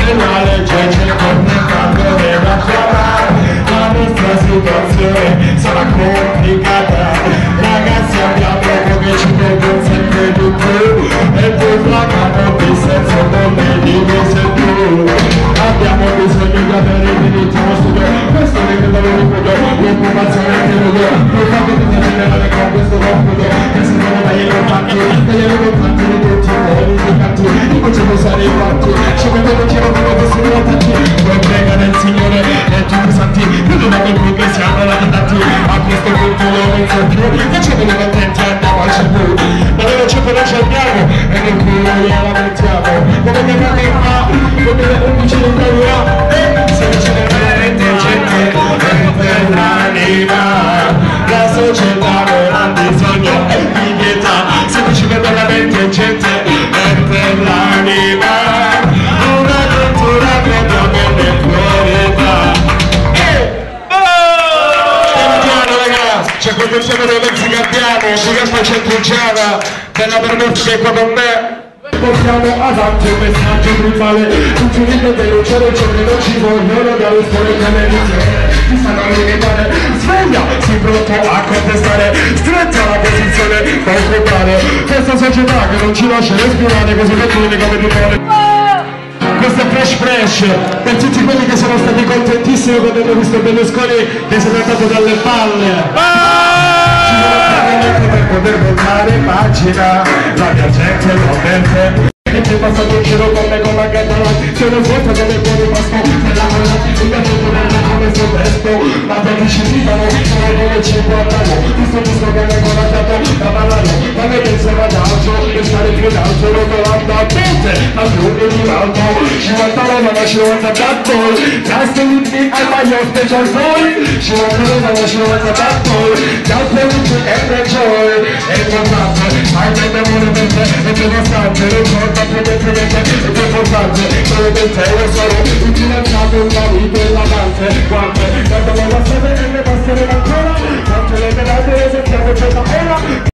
e la legge ci tormentando deve chiamare. La nostra situazione sarà complicata, ragazzi abbiamo come ci vedono sempre di più e poi placano di senso come divise tu. Abbiamo bisogno di avere il diritto allo studio, questo è il lavoro di cudo, l'occupazione che lo do, non fa che ti generale con questo computo, che se non dai i contatti, dagli contatti di tutti i politicanti, non possiamo usare i fatti, ci vedono che non vedo solo attacchi, poi prega del Signore e tutti i santi, credo da quel punto che siamo lamentati, a questo punto non penso più, facciamoli contenti e andiamo al centro, ma dove c'è quello ci andiamo e nel culo li lamentiamo, come mia madre fa, come le 11 di Italia, se non ce ne veramente gente, per l'anima, la società non ha bisogno di pietà, se non ci vede veramente gente, per l'anima, una cultura proprio per le priorità. C'è quel pensiero dei mezzi che abbiamo, Giuliano Centrugiana, della Berluschi che è qua con me. Portiamo avanti un messaggio brutale, tutti i libri denunciare ciò che non ci vogliono dare storie televisione, ti stanno a limitare, sveglia, sei pronto a contestare, stretta la posizione da occupare, questa società che non ci lascia respirare così continui come di cuore. Questo è Fresh per tutti quelli che sono stati contentissimi quando hanno visto Berlusconi che si è andato dalle palle. Ci vuole per poter voltare pagina, la mia gente lo vede. E ti passa un giro con me con la ghettola, sono forte come il buon pasto, nella mano, il mio tutto come sto testo, ma perché ci vivono, sono come ci guardano, questo disco che mi ha guardato, da ballare, ma me penso adagio, per stare più in alto, rotolando a mente, a lungo di alto, ci guardano ma ci guarda tanto, just with me and my your special boy, ci guardano ma ci guarda tanto, just with me and enjoy, è importante, hai delle buone mente, è devastante, ricorda preventivamente, è importante, solo per te io sono un fidanzato, una vita e l'amante, quante, quando me la sede e le passione ancora, quante le medaglie sentiamo c'è la ora.